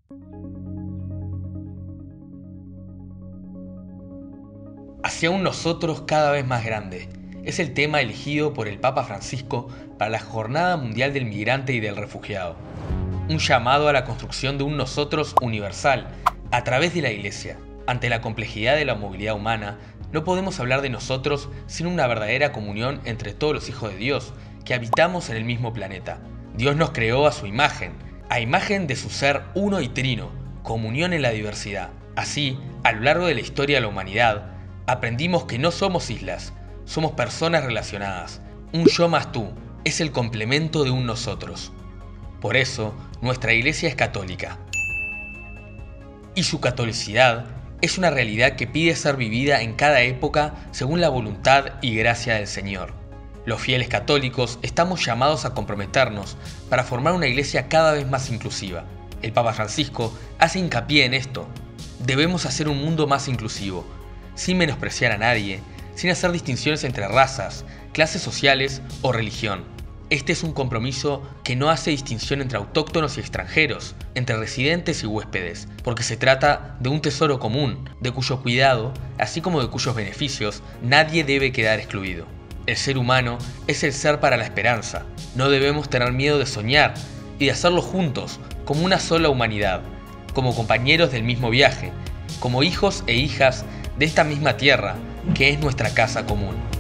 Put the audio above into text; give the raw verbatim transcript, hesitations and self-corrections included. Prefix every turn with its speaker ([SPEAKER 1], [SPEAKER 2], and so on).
[SPEAKER 1] Hacia un nosotros cada vez más grande. Es el tema elegido por el Papa Francisco para la Jornada Mundial del Migrante y del Refugiado. Un llamado a la construcción de un nosotros universal a través de la Iglesia. Ante la complejidad de la movilidad humana, no podemos hablar de nosotros sin una verdadera comunión entre todos los hijos de Dios que habitamos en el mismo planeta. Dios nos creó a su imagen, a imagen de su ser uno y trino, comunión en la diversidad. Así, a lo largo de la historia de la humanidad, aprendimos que no somos islas, somos personas relacionadas. Un yo más tú es el complemento de un nosotros. Por eso, nuestra iglesia es católica. Y su catolicidad es una realidad que pide ser vivida en cada época según la voluntad y gracia del Señor. Los fieles católicos estamos llamados a comprometernos para formar una iglesia cada vez más inclusiva. El Papa Francisco hace hincapié en esto. Debemos hacer un mundo más inclusivo, sin menospreciar a nadie, sin hacer distinciones entre razas, clases sociales o religión. Este es un compromiso que no hace distinción entre autóctonos y extranjeros, entre residentes y huéspedes, porque se trata de un tesoro común, de cuyo cuidado, así como de cuyos beneficios, nadie debe quedar excluido. El ser humano es el ser para la esperanza. No debemos tener miedo de soñar y de hacerlo juntos, como una sola humanidad, como compañeros del mismo viaje, como hijos e hijas de esta misma tierra, que es nuestra casa común.